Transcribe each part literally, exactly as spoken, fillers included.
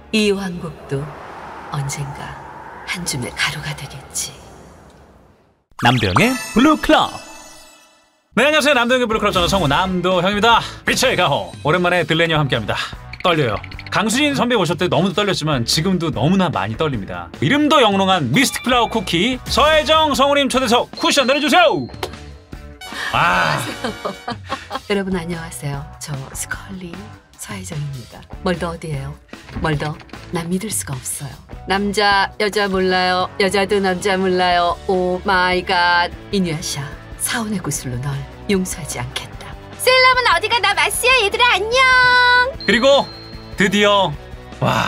이 왕국도 언젠가 한 줌의 가루가 되겠지. 남도형의 블루클럽. 네, 안녕하세요. 남도형의 블루클럽, 저는 성우 남도형입니다. 빛의 가호, 오랜만에 들레니와 함께합니다. 떨려요. 강수진 선배 오셨을 때 너무도 떨렸지만 지금도 너무나 많이 떨립니다. 이름도 영롱한 미스틱 플라워 쿠키 서혜정 성우님 초대석 쿠션 내려주세요. 아. 여러분 안녕하세요. 저 스컬리 서혜정입니다. 멀더 어디예요? 멀더 난 믿을 수가 없어요. 남자 여자 몰라요. 여자도 남자 몰라요. 오 마이 갓. 이누야샤 사원의 구슬로 널 용서하지 않겠다. 셀럽은 어디가? 나 마스야. 얘들아 안녕. 그리고 드디어 와,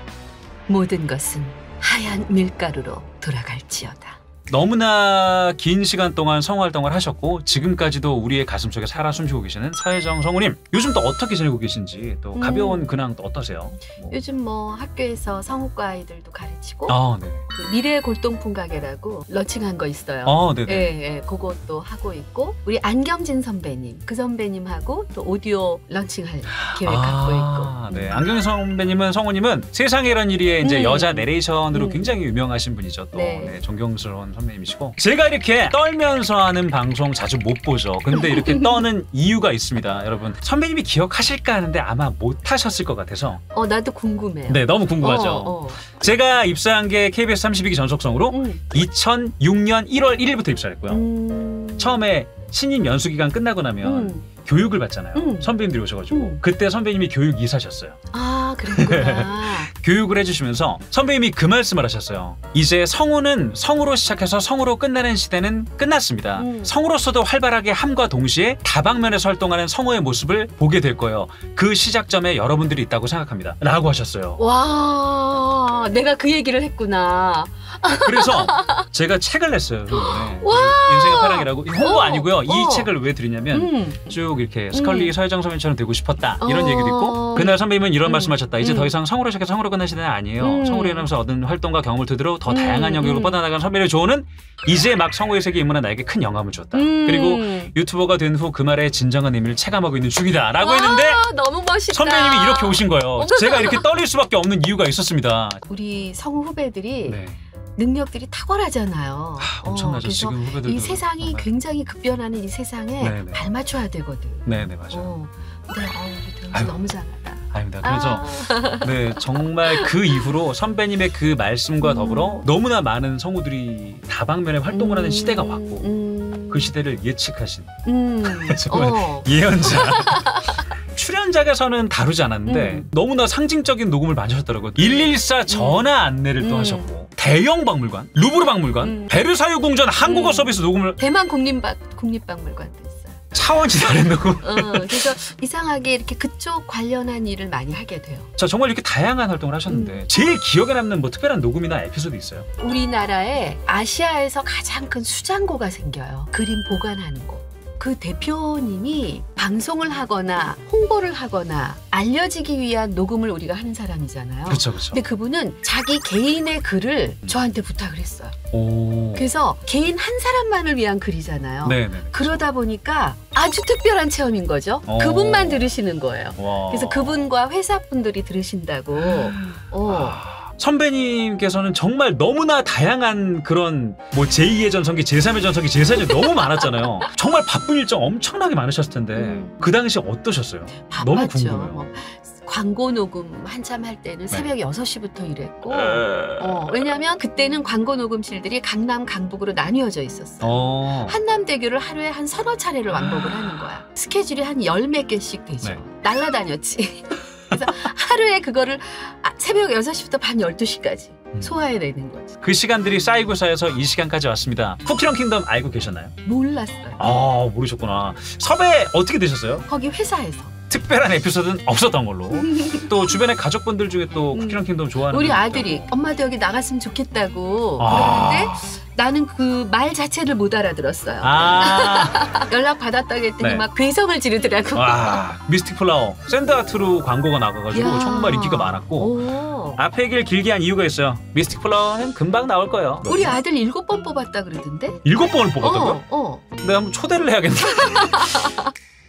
모든 것은 하얀 밀가루로 돌아갈지어다. 너무나 긴 시간 동안 성우 활동을 하셨고 지금까지도 우리의 가슴속에 살아 숨쉬고 계시는 서혜정 성우님, 요즘 또 어떻게 지내고 계신지, 또 가벼운 음. 근황 또 어떠세요? 뭐. 요즘 뭐 학교에서 성우과 아이들도 가르치고 아, 네. 그 미래 골동품 가게라고 런칭한 거 있어요. 아, 네네. 예, 예, 그것도 하고 있고, 우리 안경진 선배님, 그 선배님하고 또 오디오 런칭할 계획 아, 갖고 있고. 네. 안경진 선배님은 성우님은 세상에 이런 일이에 이제 음. 여자 내레이션으로 음. 굉장히 유명하신 분이죠. 또 네. 네, 존경스러운 선배님이시고, 제가 이렇게 떨면서 하는 방송 자주 못 보죠. 근데 이렇게 떠는 이유가 있습니다. 여러분, 선배님이 기억하실까 하는데 아마 못 하셨을 것 같아서. 어, 나도 궁금해요. 네, 너무 궁금하죠. 어, 어. 제가 입사한 게 케이비에스 삼십이 기 전속성으로 음. 이천육 년 일월 일일부터 입사를 했고요. 음. 처음에 신입 연수 기간 끝나고 나면 음. 교육을 받잖아요. 음. 선배님들이 오셔가지고 음. 그때 선배님이 교육 이사셨어요. 아, 그랬구나. 교육을 해주시면서 선배님이 그 말씀을 하셨어요. 이제 성우는 성우로 시작해서 성우로 끝나는 시대는 끝났습니다. 음. 성우로서도 활발하게 함과 동시에 다방면에서 활동하는 성우의 모습을 보게 될 거예요. 그 시작점에 여러분들이 있다고 생각합니다. 라고 하셨어요. 와, 내가 그 얘기를 했구나. 그래서 제가 책을 냈어요. 인생의 파랑이라고. 홍보 어, 아니고요. 어. 이 책을 왜 드리냐면 음. 쭉 이렇게 스컬리 음. 서혜정 선배님처럼 되고 싶었다 이런 어. 얘기도 있고, 그날 선배님은 이런 음. 말씀하셨다. 이제 음. 더 이상 성우로 시작해서 성우로 끝날 시대는 아니에요. 음. 성우로 일하면서 얻은 활동과 경험을 토대로 더 음. 다양한 영역으로 음. 뻗어나가는 선배의 조언은 이제 막 성우의 세계에 입문한 나에게 큰 영감을 줬다. 음. 그리고 유튜버가 된 후 그 말의 진정한 의미를 체감하고 있는 중이다 라고 와, 했는데 너무 멋있다. 선배님이 이렇게 오신 거예요. 제가 이렇게 떨릴 수밖에 없는 이유가 있었습니다. 우리 성우 후배들이 네. 능력들이 탁월하잖아요. 하, 엄청나죠. 어, 지금 후배들도 이 세상이 정말. 굉장히 급변하는 이 세상에 네네. 발맞춰야 되거든. 네네, 맞아요. 어. 근데 어, 우리 도현이 아유. 너무 잘한다. 아닙니다. 그래서 아. 네, 정말 그 이후로 선배님의 그 말씀과 음. 더불어 너무나 많은 성우들이 다방면에 활동을 하는 음. 시대가 왔고 음. 그 시대를 예측하신 음. 정말 어. 예언자. 출연작에서는 다루지 않았는데 음. 너무나 상징적인 녹음을 많이 하셨더라고요. 일일사 전화 안내를 또 음. 하셨고, 대형 박물관, 루브르 박물관, 음. 베르사유 궁전 한국어 음. 서비스 녹음을, 대만 국립박 국립박물관도 있어요. 차원이 다른 녹음. 어, 그래서 이상하게 이렇게 그쪽 관련한 일을 많이 하게 돼요. 자, 정말 이렇게 다양한 활동을 하셨는데 음. 제일 기억에 남는 뭐 특별한 녹음이나 에피소드 있어요? 우리나라에 아시아에서 가장 큰 수장고가 생겨요. 그림 보관하는 곳. 그 대표님이 방송을 하거나 홍보를 하거나 알려지기 위한 녹음을 우리가 하는 사람이잖아요. 그렇죠, 그렇죠. 근데 그분은 자기 개인의 글을 저한테 부탁을 했어요. 오. 그래서 개인 한 사람만을 위한 글이잖아요. 네네. 그러다 보니까 아주 특별한 체험인 거죠. 오. 그분만 들으시는 거예요. 와. 그래서 그분과 회사 분들이 들으신다고. 어. 아, 선배님께서는 정말 너무나 다양한 그런 뭐 제이의 전성기, 제삼의 전성기, 제사의 너무 많았잖아요. 정말 바쁜 일정 엄청나게 많으셨을 텐데 음. 그 당시 어떠셨어요? 바빴죠. 너무 궁금해요. 뭐, 광고 녹음 한참 할 때는 새벽 여섯 시부터 일했고, 에... 어, 왜냐면 그때는 광고 녹음실들이 강남, 강북으로 나뉘어져 있었어. 어... 한남대교를 하루에 한 서너 차례를 왕복을 하는 거야. 스케줄이 한 열 몇 개씩 되죠. 네. 날라다녔지. 그래서 하루에 그거를 새벽 여섯 시부터 밤 열두 시까지 음. 소화해내는 거지. 그 시간들이 쌓이고 쌓여서 이 시간까지 왔습니다. 쿠키런 킹덤 알고 계셨나요? 몰랐어요. 아, 모르셨구나. 섭외 어떻게 되셨어요? 거기 회사에서. 특별한 에피소드는 없었던 걸로. 또 주변의 가족분들 중에 또 음. 쿠키런 킹덤 좋아하는 우리 분들 아들이 있다고. 엄마도 여기 나갔으면 좋겠다고 아. 그러는데 나는 그 말 자체를 못 알아들었어요. 아. 연락 받았다고 했더니 네. 막 괴성을 지르더라고. 와, 미스틱 플라워 샌드아트로 광고가 나가가지고 야. 정말 인기가 많았고, 오. 앞에 얘기를 길게 한 이유가 있어요. 미스틱 플라워는 금방 나올 거예요. 우리 아들 일곱 번 뽑았다 그러던데? 일곱 번을 뽑았다고요? 어, 어. 내가 한번 초대를 해야겠네.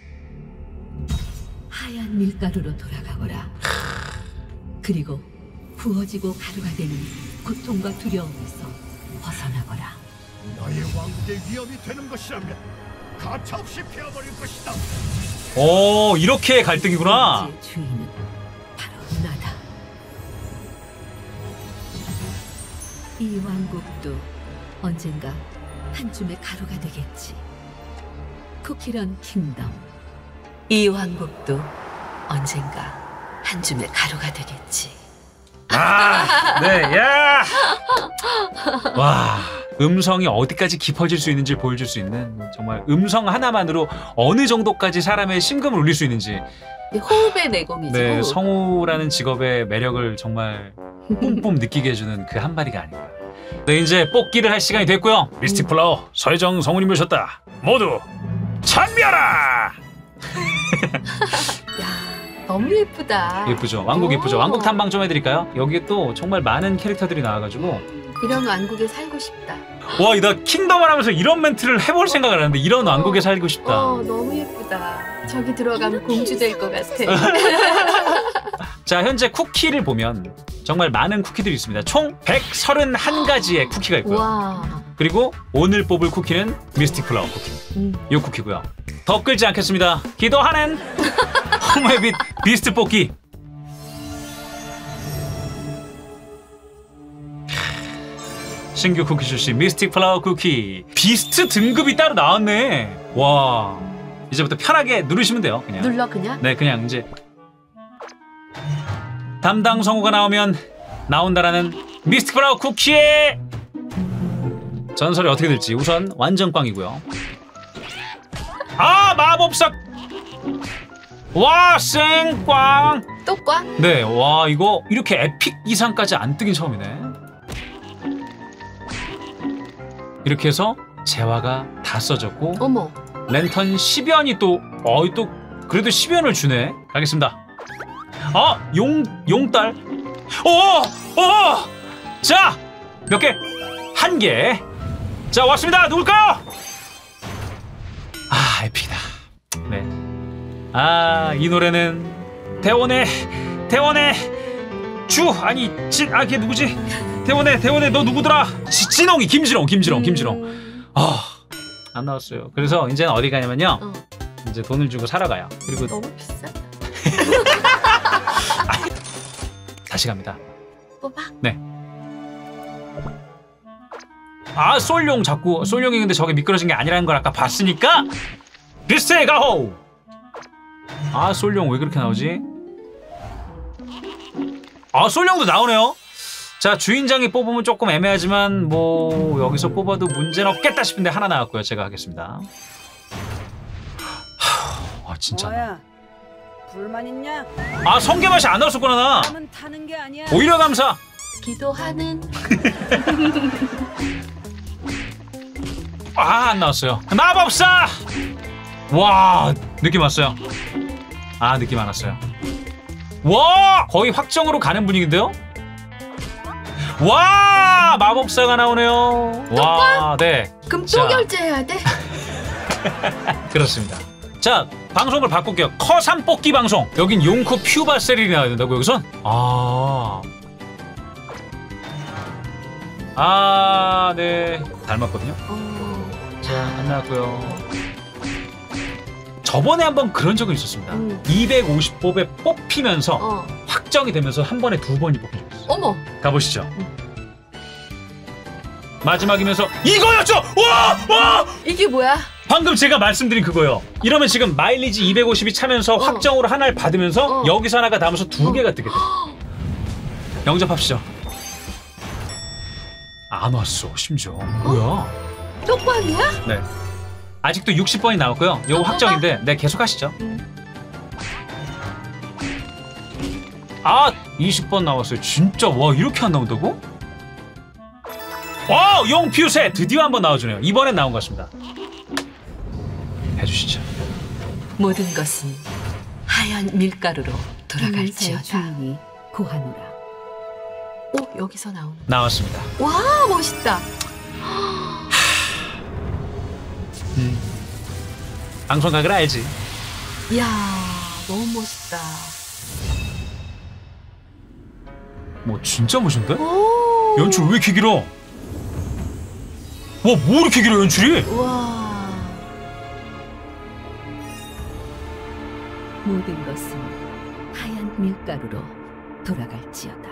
하얀 밀가루로 돌아가거라. 그리고 구워지고 가루가 되는 고통과 두려움에서 벗어나거라. 너의 왕국의 위험이 되는 것이라면 가차없이 베어버릴 것이다. 오, 이렇게 갈등이구나. 이제 주인은 바로 나다. 이 왕국도 언젠가 한 줌의 가루가 되겠지. 쿠키런 킹덤. 이 왕국도 언젠가 한 줌의 가루가 되겠지. 아, 네, 야. 와, 음성이 어디까지 깊어질 수 있는지 보여줄 수 있는 정말 음성 하나만으로 어느 정도까지 사람의 심금을 울릴 수 있는지. 호흡의 내공이죠. 네, 성우라는 직업의 매력을 정말 뿜뿜 느끼게 해주는 그 한 마디가 아닌가. 네, 이제 뽑기를 할 시간이 됐고요. 미스틱 플라워 서혜정 성우님 모셨다. 모두 찬미하라. 야, 너무 예쁘다. 예쁘죠? 왕국 예쁘죠? 오. 왕국 탐방 좀 해드릴까요? 여기에 또 정말 많은 캐릭터들이 나와가지고 이런 왕국에 살고 싶다. 와, 나 킹덤을 하면서 이런 멘트를 해볼 생각을 안 했는데 이런 어. 왕국에 살고 싶다. 어, 너무 예쁘다. 저기 들어가면 공주 될 것 같아. 자, 현재 쿠키를 보면 정말 많은 쿠키들이 있습니다. 총 백삼십일 가지의 쿠키가 있고요. 와. 그리고 오늘 뽑을 쿠키는 미스틱 플라워 쿠키. 음. 이 쿠키고요. 더 끌지 않겠습니다. 기도하는 홈웨빗 비스트 뽑기. 신규 쿠키 출시 미스틱 플라워 쿠키. 비스트 등급이 따로 나왔네. 와, 이제부터 편하게 누르시면 돼요. 그냥. 눌러 그냥? 네, 그냥 이제 담당 성우가 나오면 나온다라는 미스틱 플라워 쿠키의 전설이 어떻게 될지 우선 완전 꽝이고요. 아, 마법사. 와, 생꽝. 또 꽝? 네, 와, 이거 이렇게 에픽 이상까지 안 뜨긴 처음이네. 이렇게 해서 재화가 다 써졌고 어머. 랜턴 십 연이 또 어이 또 그래도 십 연을 주네. 가겠습니다. 아, 용 용딸. 오! 오! 자, 몇 개? 한 개. 자, 왔습니다. 누굴까요? 아, 에픽이다. 네. 아, 이 노래는 대원의 대원의 주 아니 진 아, 걔 누구지? 대원의 대원의 너 누구더라? 지, 진홍이 김진홍 김진홍 김진홍. 음. 아, 안 나왔어요. 그래서 이제는 어디 가냐면요. 어. 이제 돈을 주고 사러 가요. 그리고 너무 비싸다. 다시 갑니다. 뽑아. 네. 아, 솔룡 자꾸 솔룡이 근데 저게 미끄러진 게 아니라는 걸 아까 봤으니까 비스트 가호. 아, 솔룡 왜 그렇게 나오지? 아, 솔룡도 나오네요. 자, 주인장이 뽑으면 조금 애매하지만 뭐 여기서 뽑아도 문제는 없겠다 싶은데 하나 나왔고요. 제가 하겠습니다. 아, 진짜. 뭐야? 불만 있냐? 아, 성게 맛이 안 나왔었구나 나. 남은 타는 게 아니야. 오히려 감사. 기도하는. 아, 안 나왔어요. 마법사. 와, 느낌 왔어요. 아, 느낌 안 왔어요. 와, 거의 확정으로 가는 분위기인데요. 와, 마법사가 나오네요. 와, 네. 그럼 또 자. 결제해야 돼? 그렇습니다. 자, 방송을 바꿀게요. 커삼 뽑기 방송. 여긴 용쿠 퓨바 세릴이 나와야 된다고 여기선? 아, 아, 네. 닮았거든요. 어. 자, 안 나왔고요. 저번에 한번 그런 적은 있었습니다. 음. 이백오십 뽑에 뽑히면서 어. 확정이 되면서 한 번에 두 번이 뽑힌 적이 있어요. 어머. 가보시죠. 마지막이면서 이거였죠! 와! 와! 이게 뭐야? 방금 제가 말씀드린 그거요. 이러면 지금 마일리지 이백오십이 차면서 어. 확정으로 하나를 받으면서 어. 여기서 하나가 남아서 두 어. 개가 뜨게 돼요. 영접합시죠. 안 왔어, 심지어. 뭐야? 또 꽝이야? 네. 아직도 육십 번이 남았고요. 요거 확정인데, 네, 계속 하시죠. 음. 아, 이십 번 나왔어요. 진짜, 와, 이렇게 안 나온다고? 와, 용퓨세 드디어 한번 나와주네요. 이번엔 나온 것 같습니다. 해주시죠. 모든 것은 하얀 밀가루로 돌아갈지어다. 주인이 고하노라. 오, 여기서 나오는. 나왔습니다. 와, 멋있다. 음. 방송각을 알지. 이야, 너무 멋있다. 뭐 진짜 멋있는데? 오. 연출 왜 이렇게 길어? 와, 뭐 이렇게 길어 연출이? 와. 모든 것은 하얀 밀가루로 돌아갈지어다.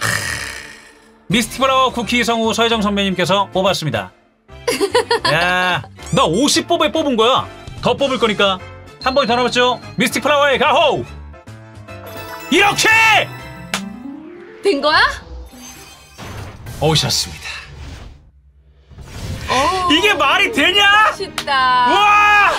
미스틱플라워 쿠키 성우 서혜정 선배님께서 뽑았습니다. 야, 나 오십 뽑에 뽑은 거야. 더 뽑을 거니까 한 번이 더 남았죠. 미스틱플라워의 가호. 이렇게 된 거야? 오셨습니다. 오. 이게 말이 되냐? 멋있다. 와!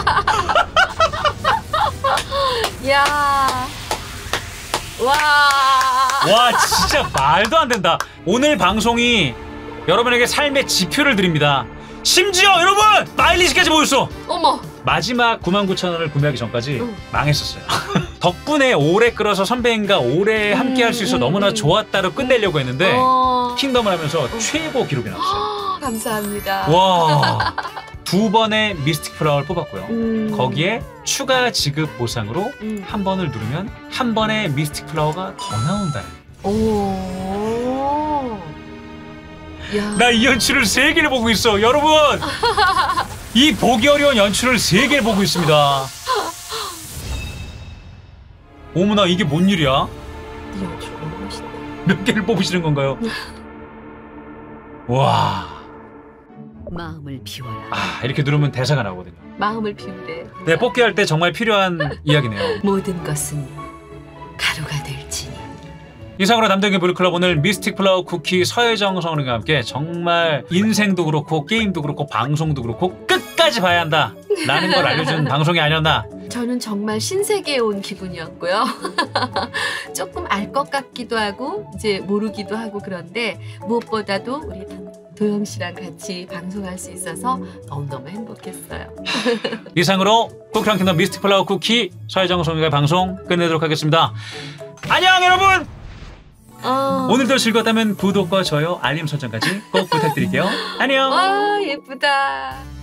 야. 와. 와, 진짜 말도 안 된다. 오늘 방송이 여러분에게 삶의 지표를 드립니다. 심지어 여러분 마일리지까지 보였어. 어머. 마지막 구만 구천 원을 구매하기 전까지 응. 망했었어요. 덕분에 오래 끌어서 선배님과 오래 음, 함께 할 수 있어 음, 너무나 음. 좋았다로 끝내려고 했는데 어. 킹덤을 하면서 최고 기록이 나왔어요. 감사합니다. 와, 두 번의 미스틱 플라워를 뽑았고요. 음. 거기에 추가 지급 보상으로 음. 한 번을 누르면 한 번의 미스틱 플라워가 더 나온다는. 오. 야. 나 이 연출을 세 개를 보고 있어, 여러분. 이 보기 어려운 연출을 세 개를 보고 있습니다. 어머나, 이게 뭔 일이야? 이 연출 너무 멋있다. 몇 개를 뽑으시는 건가요? 와, 마음을 비워라. 아, 이렇게 누르면 대사가 나오거든요. 마음을 비우래. 네, 뽑기 할 때 정말 필요한 이야기네요. 모든 것은 가루가 될지니. 이상으로 남동의 블루클럽 오늘 미스틱 플라워 쿠키 서혜정 성우님과 함께 정말 인생도 그렇고 게임도 그렇고 방송도 그렇고 끝까지 봐야 한다 라는 걸 알려준 방송이 아니었나. 저는 정말 신세계에 온 기분이었고요. 조금 알 것 같기도 하고 이제 모르기도 하고 그런데 무엇보다도 우리 도영 씨랑 같이 방송할 수 있어서 너무너무 행복했어요. 이상으로 쿠키랑 킹덤 미스틱 플라워 쿠키 서혜정 성우님과 방송 끝내도록 하겠습니다. 안녕 여러분. 어. 오늘도 즐거웠다면 구독과 좋아요 알림 설정까지 꼭 부탁드릴게요. 안녕. 와 예쁘다.